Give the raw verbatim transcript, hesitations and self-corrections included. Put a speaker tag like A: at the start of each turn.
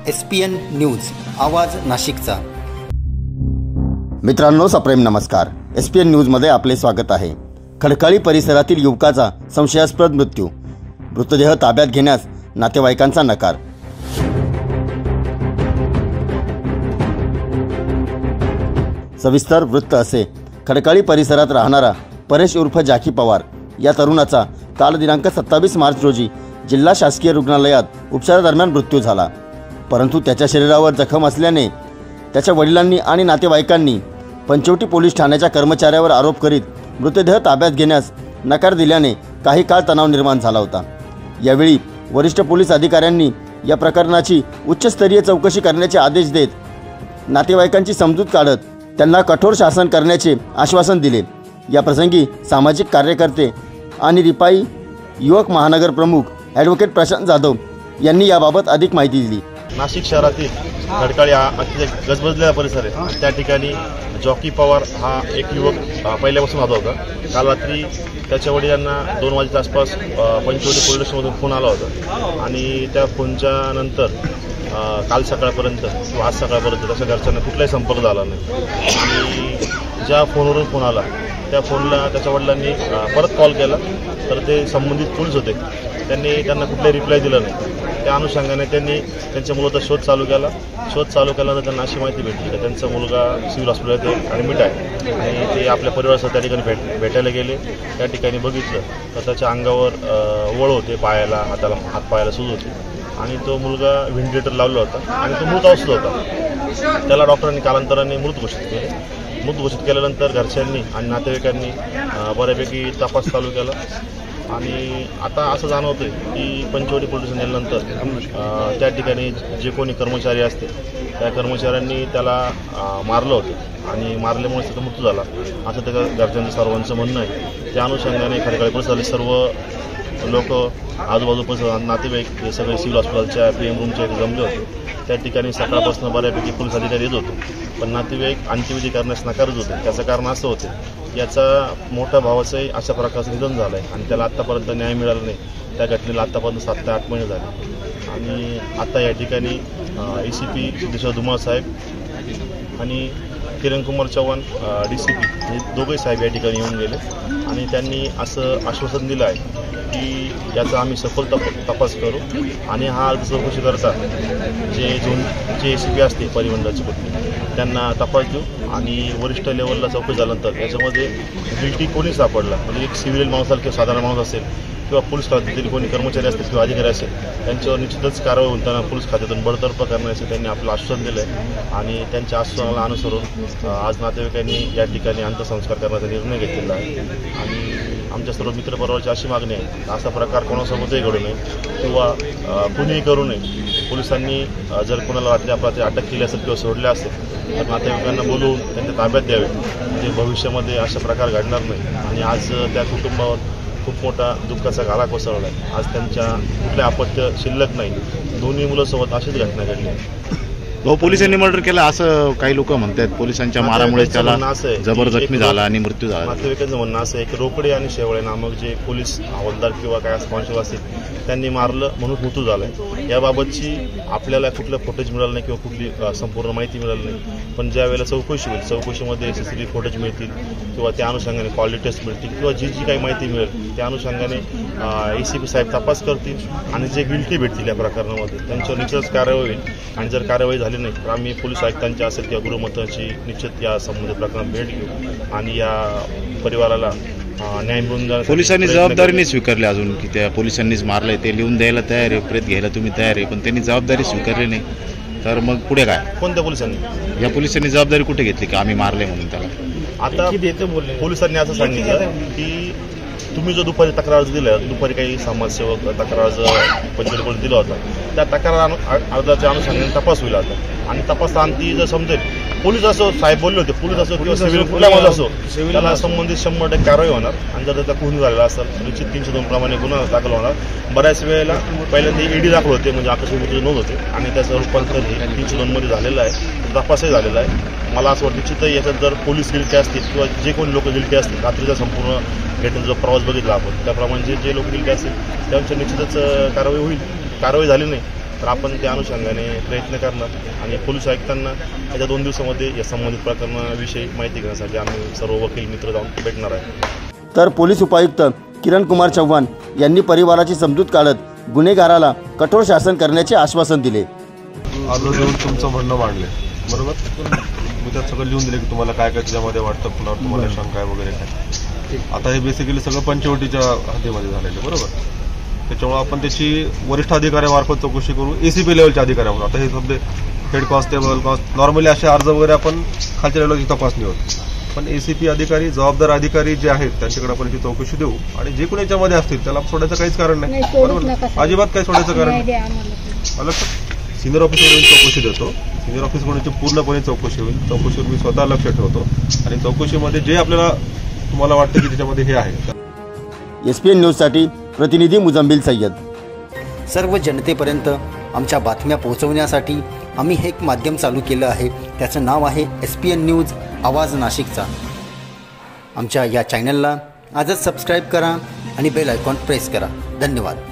A: S P N news, आवाज नाशिकचा।
B: मित्रांनो, सप्रेम नमस्कार। एस पी एन न्यूजमध्ये आपले स्वागत आहे। खडकाळी परिसरातील युवकाचा संशयास्पद मृत्यू, मृतदेह ताब्यात घेण्यास नातेवाईकांचा नकार। सविस्तर वृत्त असे। खडकाळी परिसरात राहणारा परेश उर्फ जाकी पवार या तरुणाचा काल दिनांक सत्तावीस मार्च रोजी जिल्हा शासकीय रुग्णालयात उपचारादरम्यान मृत्यू झाला। परंतु त्याच्या शरीरावर जखम असल्याने त्याच्या वडिलांनी आणि नातेवाईकांनी पंचवटी पोलीस ठाण्याच्या कर्मचाऱ्यावर आरोप करीत मृतदेह ताब्यात घेण्यास नकार दिल्याने काही काळ तणाव निर्माण झाला होता। यावेळी वरिष्ठ पोलीस अधिकाऱ्यांनी या प्रकरणाची उच्चस्तरीय चौकशी करण्याचे आदेश देत नातेवाईकांची समजूत काढत त्यांना कठोर शासन करण्याचे आश्वासन दिले। या प्रसंगी सामाजिक कार्यकर्ते आणि रिपाई युवक महानगर प्रमुख ॲडव्होकेट प्रशांत जाधव यांनी याबाबत अधिक माहिती दिली।
C: नाशिक शहरातील खडकाळी हा अतिशय गजबजलेला परिसर आहे। त्या ठिकाणी जॉकी पवार हा एक युवक पहिल्यापासून राहत होता। काल रात्री त्याच्या वडिलांना दोन वाजेच्या आसपास पंचवटी पोलीस स्टेशनमधून फोन आला होता आणि त्या फोनच्या नंतर काल सकाळपर्यंत किंवा आज सकाळपर्यंत त्याच्या घरच्यांना कुठलाही संपर्क झाला नाही आणि ज्या फोनवरून फोन आला त्या फोनला त्याच्या वडिलांनी परत कॉल केला तर ते संबंधित पोलीस होते, त्यांनी त्यांना कुठलाही रिप्लाय दिला नाही। त्या अनुषंगाने त्यांनी त्यांच्या मुलाचा शोध चालू केला। शोध चालू केल्यानंतर त्यांना अशी माहिती भेटली की त्यांचा मुलगा सिव्हिल हॉस्पिटलमध्ये ॲडमिट आहे आणि ते आपल्या परिवारासह त्या ठिकाणी भेट भेटायला गेले। त्या ठिकाणी बघितलं तर त्याच्या अंगावर वळ होते, पायाला हाताला हात पायाला सूज होती आणि तो मुलगा व्हेंटिलेटर लावला होता आणि तो मृत अवस्थेत होता। त्याला डॉक्टरांनी कालांतराने मृत घोषित केले। मृत घोषित केल्यानंतर घरच्यांनी आणि नातेवाईकांनी बऱ्यापैकी तपास चालू केला आणि आता असं जाणवतं आहे की पंचवटी पोलीस स्टेशन नेल्यानंतर त्या ठिकाणी जे कोणी कर्मचारी असते त्या कर्मचाऱ्यांनी त्याला मारलं होतं आणि मारल्यामुळे त्याचा मृत्यू झाला असं त्याच्या घरच्यांचं सर्वांचं म्हणणं आहे। त्या अनुषंगाने खडकाळी परिसरातील सर्व लोक, आजूबाजू परिसर, नातेवाईक हे सगळे सिव्हिल हॉस्पिटलच्या पी एम रूमच्या इथे जमले होते। त्या ठिकाणी सकाळपासून बऱ्यापैकी पोलीस अधिकारी येत होते पण नातेवाईक अंत्यविधी करण्यास नकारत होते। त्याचं कारण असं होतं याचा मोठ्या भावाचंही अशा प्रकारचं निधन झालं आहे आणि त्याला आत्तापर्यंत न्याय मिळाला नाही। त्या घटनेला आत्तापर्यंत सात ते आठ महिने झाले आणि आता या ठिकाणी A C P Siddheshwar Dhumal साहेब आणि Kiran Kumar Chavan D C P हे दोघंही साहेब या ठिकाणी येऊन गेले आणि त्यांनी असं आश्वासन दिलं आहे की याचा आम्ही सखोल तप तपास करू आणि हा चौकशी करता जे झोन जे ए सी पी असते परिमंडळाची पत्नी त्यांना तपास देऊ आणि वरिष्ठ लेवलला चौकशी झाल्यानंतर याच्यामध्ये गिल्टी कोणी सापडला म्हणजे एक सिव्हिल माणूस असेल किंवा साधारण माणूस असेल किंवा पोलीस खात्यातील कोणी कर्मचारी असतील किंवा अधिकारी असेल त्यांच्यावर निश्चितच कारवाई होऊन त्यांना पोलीस खात्यातून बडतर्फ करण्याचे त्यांनी आपलं आश्वासन दिलं आहे आणि त्यांच्या आश्वासनाला अनुसरून आज नातेवाईकांनी या ठिकाणी अंत्यसंस्कार करण्याचा निर्णय घेतलेला आहे आणि आमच्या सर्व मित्रपरिवाराची अशी मागणी आहे असा प्रकार कोणासोबतही घडू नये किंवा कुणीही करू नये। पोलिसांनी जर कोणाला रात्री अपरात्री अटक केली असेल किंवा सोडले असेल तर नातेवाईकांना बोलवून त्यांच्या ताब्यात द्यावे म्हणजे भविष्यामध्ये अशा प्रकार घडणार नाही आणि आज त्या कुटुंबावर खूप मोठा दुःखाचा घाला कोसळला आहे। आज त्यांच्या कुठल्या अपत्य शिल्लक नाही, दोन्ही मुलांसोबत अशीच घटना घडली आहे।
D: भाऊ, पोलिसांनी मर्डर केला असं काही लोक म्हणतात। पोलिसांच्या मारामुळे त्याला जबर जखमी झाला आणि मृत्यू झाला।
C: नातेवाईकांचं म्हणणं असं आहे की रोकडे आणि शेवळे नामक जे पोलीस हवालदार किंवा काय कॉन्स्टेबल असतील त्यांनी मारलं म्हणून मृत्यू झाला आहे। याबाबतची आपल्याला कुठलं फुटेज मिळालं नाही किंवा कुठली संपूर्ण माहिती मिळाली नाही पण ज्या वेळेला चौकशी होईल चौकशीमध्ये C C T V footage मिळतील किंवा त्या अनुषंगाने क्वालिटी टेस्ट मिळतील किंवा जी जी काही माहिती मिळेल त्या अनुषंगाने ए सी पी साहेब तपास करतील आणि जे गिल्टी भेटतील या प्रकरणामध्ये त्यांच्यावर निश्चितच कारवाई होईल आणि जर कारवाई झाली नाही तर आम्ही पोलीस आयुक्तांची असेल किंवा गृहमंत्र्यांची निश्चित या संबंधित प्रकरणात भेट घेऊ आणि या परिवाराला न्याय मिळून जाण्यासाठी
D: पोलिसांनी जबाबदारी नाही स्वीकारली अजून की त्या पोलिसांनीच मारलंय ते लिहून द्यायला तयार आहे, प्रेत घ्यायला तुम्ही तयार आहे पण त्यांनी जबाबदारी स्वीकारली नाही तर मग पुढे काय?
C: कोणत्या पोलिसांनी?
D: या पोलिसांनी जबाबदारी कुठे घेतली की आम्ही मारले म्हणून त्याला?
C: आता पोलिसांनी असं सांगितलं की तुम्ही जो दुपारी तक्रार अर्ज दिला, दुपारी काही समाजसेवक तक्रार अर्ज पंचवटीकडे दिला होता त्या तक्रार अर्जाच्या अनुषंगाने तपास होईल आता आणि तपासांती जर समजेल पोलीस असो साहेब बोलले होते पोलीस असो किंवा सिव्हिल कुठला माझा असो त्याला संबंधित शंभर टक्के कारवाई होणार आणि जर त्याचा खून झालेला असेल निश्चित तीनशे दोन प्रमाणे गुन्हा दाखल होणार। बऱ्याच वेळेला पहिल्यांदा ईडी दाखल होते म्हणजे आकस्मिक मृत्यू नोंद होते आणि त्याचं रूपांतर तीनशे दोन मध्ये झालेलं आहे, तपासही झालेला आहे। मला असं वाटतं निश्चित याच्यात जर पोलीस गिल्टी असतील किंवा जे कोणी लोक गिल्टी असतील रात्रीचा संपूर्ण घटनेचा जो प्रवास बघितला आपण त्याप्रमाणे जे जे लोक गिल्टी असतील त्यांच्या निश्चितच कारवाई होईल। कारवाई झाली नाही तर आपण त्या अनुषंगाने प्रयत्न करणार आणि पोलीस आयुक्तांना येत्या दोन दिवसामध्ये या संबंधित प्रकरणाविषयी माहिती घेण्यासाठी आम्ही सर्व वकील मित्र जाऊन भेटणार आहे.
B: तर पोलीस उपायुक्त किरण कुमार चव्हाण यांनी परिवाराची समजूत काढत गुन्हेगाराला कठोर शासन करण्याचे आश्वासन दिले.
E: अर्ज देऊन तुमचं म्हणणं मांडले बरोबर. मी त्यात सगळं लिहून दिले की तुम्हाला काय काय त्याच्यामध्ये वाटतं, पुन्हा तुम्हाला शंका आहे वगैरे काय. आता हे बेसिकली सगळं पंचवटीच्या हद्दीमध्ये झालेलं बरोबर. त्याच्यामुळे आपण त्याची वरिष्ठ अधिकाऱ्यामार्फत चौकशी करू, एसीपी लेवलच्या अधिकाऱ्यावर. आता हे सध्या हेड कॉन्स्टेबल कॉन्स नॉर्मली असे अर्ज वगैरे आपण खालच्या लेवलची तपासणी होत, पण एसीपी अधिकारी जबाबदार अधिकारी जे आहेत त्यांच्याकडे आपण याची चौकशी देऊ आणि जे कोणी याच्यामध्ये असतील त्याला सोडायचं काहीच कारण नाही बरोबर. अजिबात काही सोडायचं कारण नाही. सिनियर ऑफिसरकडून चौकशी देतो, सिनियर ऑफिसरकडून पूर्णपणे चौकशी होईल. चौकशीवर मी स्वतः लक्ष ठेवतो आणि चौकशीमध्ये जे आपल्याला तुम्हाला वाटतं की त्याच्यामध्ये हे आहे.
B: एस पी एन न्यूजसाठी प्रतिनिधी मुजम्मिल सय्यद.
A: सर्व जनतेपर्यंत आमच्या बातम्या पोहोचवण्यासाठी आम्ही हे एक माध्यम चालू केलं आहे. त्याचं नाव आहे एस पी एन न्यूज आवाज नाशिकचा. आमच्या या चॅनलला आजच सबस्क्राईब करा आणि बेल आयकॉन प्रेस करा. धन्यवाद.